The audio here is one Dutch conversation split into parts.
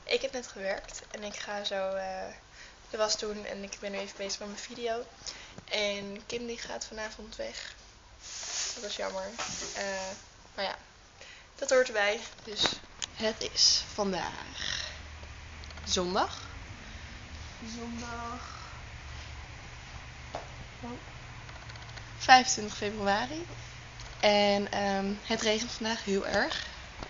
Ik heb net gewerkt en ik ga zo de was doen en ik ben nu even bezig met mijn video. En Kim die gaat vanavond weg. Dat is jammer. Maar ja, dat hoort erbij. Dus het is vandaag zondag. Zondag 25 februari. En het regent vandaag heel erg.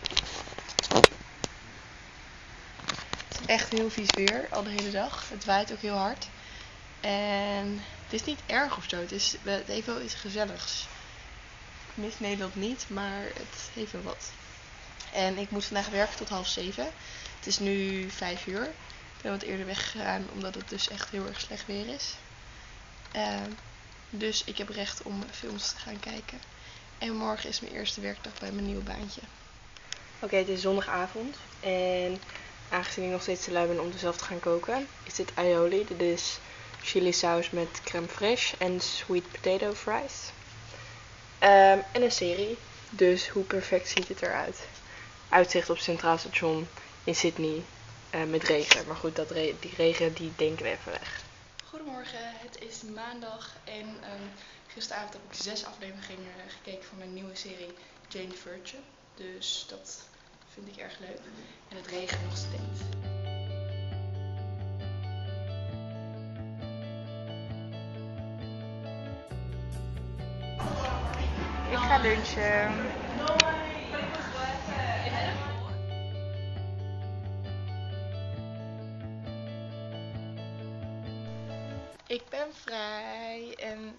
Het is echt heel vies weer, al de hele dag. Het waait ook heel hard. En het is niet erg of zo. Het heeft wel iets gezelligs. Ik mis Nederland niet, maar het heeft wel wat. En ik moet vandaag werken tot 6:30. Het is nu 5 uur. Ik ben wat eerder weggegaan, omdat het dus echt heel erg slecht weer is. Dus ik heb recht om films te gaan kijken. En morgen is mijn eerste werkdag bij mijn nieuwe baantje. Oké, het is zondagavond. En aangezien ik nog steeds te lui ben om zelf te gaan koken, is dit aioli. Dit is chili saus met crème fraîche en sweet potato fries. En een serie. Dus hoe perfect ziet het eruit? Uitzicht op Centraal Station in Sydney met regen. Maar goed, die regen die denken we even weg. Goedemorgen, het is maandag en gisteravond heb ik 6 afleveringen gekeken van mijn nieuwe serie Jane the Virgin. Dus dat vind ik erg leuk. En het regent nog steeds. Ik ga lunchen. Ik ben vrij en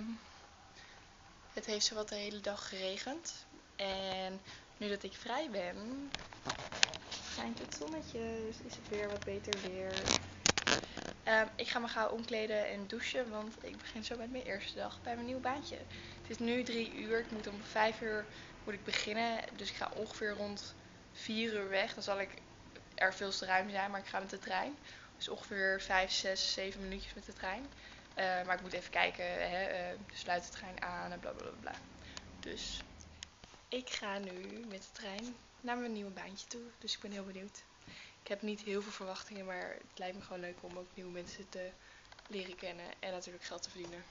het heeft zowat de hele dag geregend. En nu dat ik vrij ben, schijnt het zonnetje, dus is het weer wat beter weer. Ik ga me gauw omkleden en douchen, want ik begin zo met mijn eerste dag bij mijn nieuwe baantje. Het is nu 3 uur, ik moet om 5 uur beginnen, dus ik ga ongeveer rond 4 uur weg. Dan zal ik er veel te ruim zijn, maar ik ga met de trein. Dus ongeveer 5, 6, 7 minuutjes met de trein. Maar ik moet even kijken, sluit de trein aan en blablabla. Dus ik ga nu met de trein naar mijn nieuwe baantje toe. Dus ik ben heel benieuwd. Ik heb niet heel veel verwachtingen, maar het lijkt me gewoon leuk om ook nieuwe mensen te leren kennen. En natuurlijk geld te verdienen.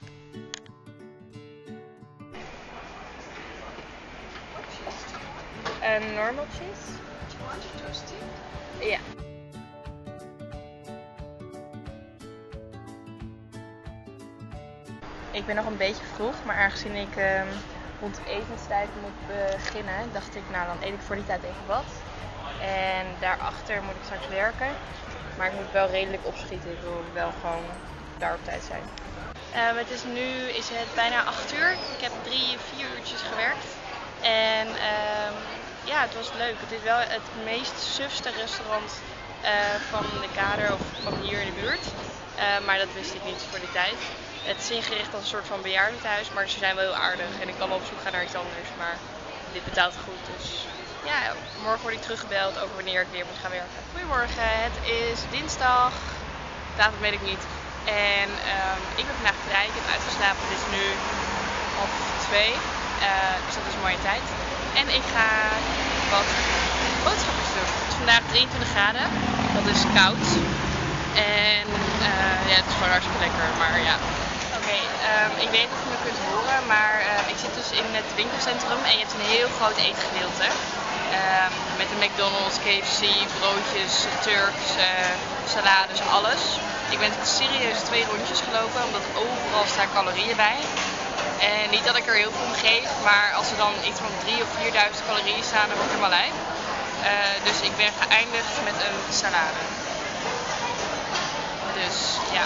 Normal cheese? Do you want it toasted? Ja. Ik ben nog een beetje vroeg, maar aangezien ik rond etenstijd moet beginnen, dacht ik, nou dan eet ik voor die tijd even wat. En daarachter moet ik straks werken. Maar ik moet wel redelijk opschieten, ik wil wel gewoon daar op tijd zijn. Nu is het bijna 8 uur. Ik heb 3-4 uurtjes gewerkt. En ja, het was leuk. Het is wel het meest sufste restaurant van de kader of van hier in de buurt. Maar dat wist ik niet voor die tijd. Het is ingericht als een soort van bejaardentehuis, maar ze zijn wel heel aardig. En ik kan wel op zoek gaan naar iets anders, maar dit betaalt goed. Dus ja, morgen word ik teruggebeld over wanneer ik weer moet gaan werken. Goedemorgen, het is dinsdag. Datum weet ik niet. En ik ben vandaag vrij. Ik heb uitgeslapen. Het is nu 1:30. Dus dat is een mooie tijd. En ik ga wat boodschapjes doen. Het is vandaag 23 graden. Dat is koud. En ja, het is gewoon hartstikke lekker. Maar ja. Oké, ik weet dat je me kunt horen, maar ik zit dus in het winkelcentrum en je hebt een heel groot eetgedeelte. Met een McDonald's, KFC, broodjes, Turks, salades en alles. Ik ben serieus 2 rondjes gelopen, omdat overal staan calorieën bij. En niet dat ik er heel veel om geef, maar als er dan iets van 3.000 of 4.000 calorieën staan, dan word ik helemaal lijp. Dus ik ben geëindigd met een salade. Dus ja.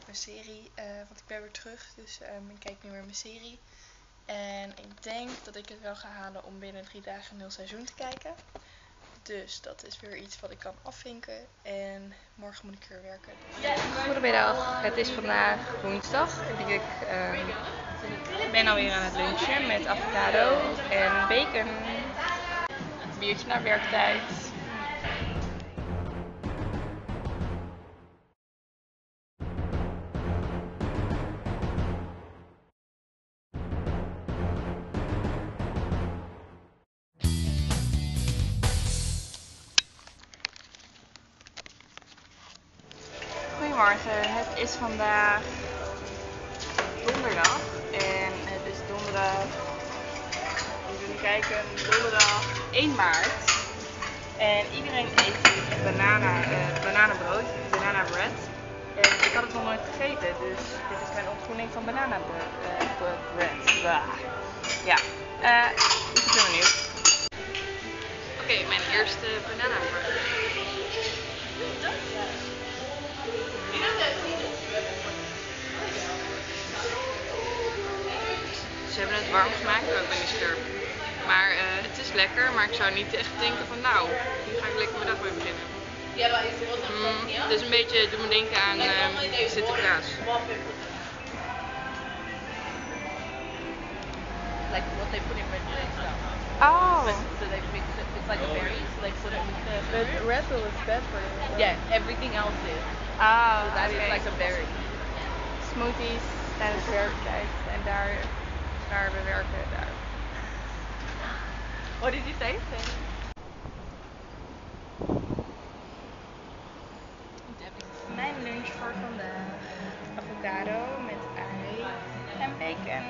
mijn serie, want ik ben weer terug. Dus ik kijk nu weer mijn serie. En ik denk dat ik het wel ga halen om binnen 3 dagen een heel seizoen te kijken. Dus dat is weer iets wat ik kan afvinken. En morgen moet ik weer werken. Goedemiddag, het is vandaag woensdag en ik ben alweer aan het lunchen met avocado en bacon. Een biertje na werktijd. Goedemorgen, het is vandaag donderdag en het is donderdag, even kijken, donderdag 1 maart. En iedereen eet hier bananenbrood, banana bread. En ik had het nog nooit gegeten, dus dit is mijn ontgroening van bananabread. Ja, ik ben benieuwd. Oké, mijn eerste bananabread. Ze hebben het warm gemaakt, ook ben niet scherp. Maar het is lekker, maar ik zou niet echt denken van nou, hier ga ik lekker mijn dag mee beginnen. Het is een beetje, doet me denken aan Sinterklaas. Like what they put in red bull stuff. Oh, So they mix it. It's like a berry. So they put it with the But Red Bull is bad for you. yeah. Everything else is. ah, So that is oké. like a berry. Smoothies tijdens werktijd en daar waar we werken, daar. What did you say? Mijn lunch voor vandaag. Avocado met ei en bacon.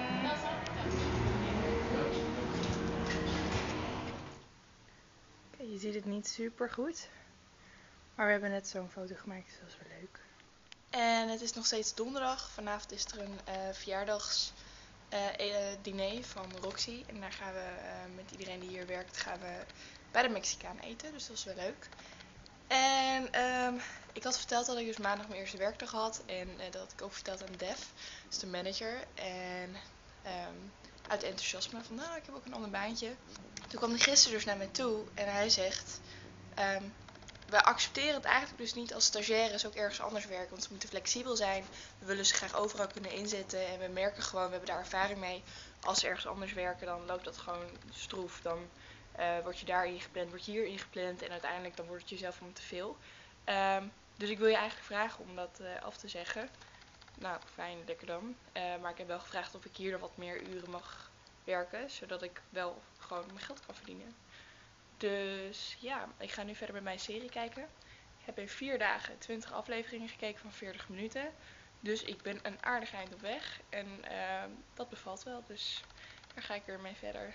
Oké, je ziet het niet super goed. Maar we hebben net zo'n foto gemaakt, dus dat is wel leuk. En het is nog steeds donderdag. Vanavond is er een verjaardagsdiner van Roxy. En daar gaan we met iedereen die hier werkt gaan we bij de Mexicaan eten. Dus dat is wel leuk. En ik had verteld dat ik dus maandag mijn eerste werkdag had. En dat had ik ook verteld aan Def, dus de manager. En uit enthousiasme van nou, ik heb ook een ander baantje. Toen kwam hij gisteren dus naar mij toe en hij zegt... we accepteren het eigenlijk dus niet als stagiaires ook ergens anders werken, want ze moeten flexibel zijn. We willen ze graag overal kunnen inzetten en we merken gewoon, we hebben daar ervaring mee. Als ze ergens anders werken, dan loopt dat gewoon stroef. Dan word je daar ingepland, word je hier ingepland en uiteindelijk dan wordt het jezelf om te veel. Dus ik wil je eigenlijk vragen om dat af te zeggen. Nou, fijn, lekker dan. Maar ik heb wel gevraagd of ik hier nog wat meer uren mag werken, zodat ik wel gewoon mijn geld kan verdienen. Dus ja, ik ga nu verder met mijn serie kijken. Ik heb in 4 dagen 20 afleveringen gekeken van 40 minuten. Dus ik ben een aardig eind op weg. En dat bevalt wel, dus daar ga ik weer mee verder.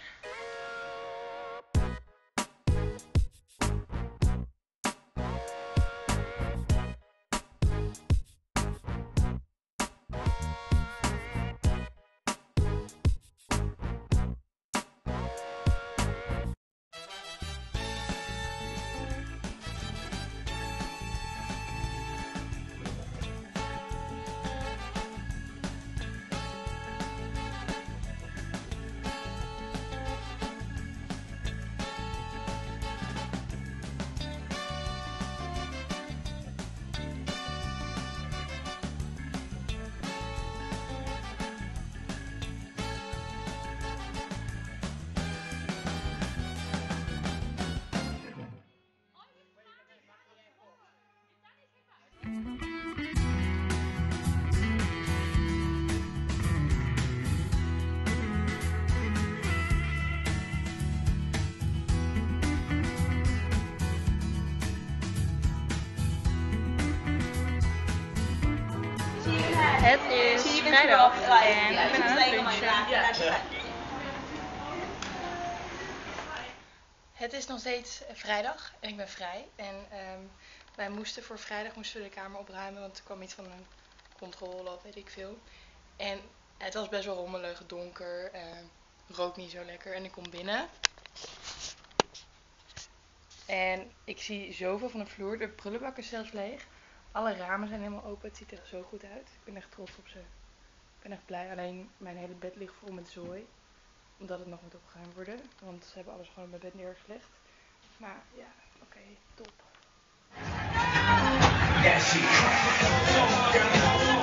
Het is vrijdag en ik ben aan het lunchen. Het is nog steeds vrijdag en ik ben vrij. En wij moesten voor vrijdag de kamer opruimen, want er kwam iets van een controle of weet ik veel. En het was best wel rommelig, donker, rook niet zo lekker. En ik kom binnen. En ik zie zoveel van de vloer, de prullenbak is zelfs leeg. Alle ramen zijn helemaal open. Het ziet er zo goed uit. Ik ben echt trots op ze. Ik ben echt blij. Alleen mijn hele bed ligt vol met zooi. Omdat het nog moet opgeruimd worden. Want ze hebben alles gewoon op mijn bed neergelegd. Maar ja, oké, top.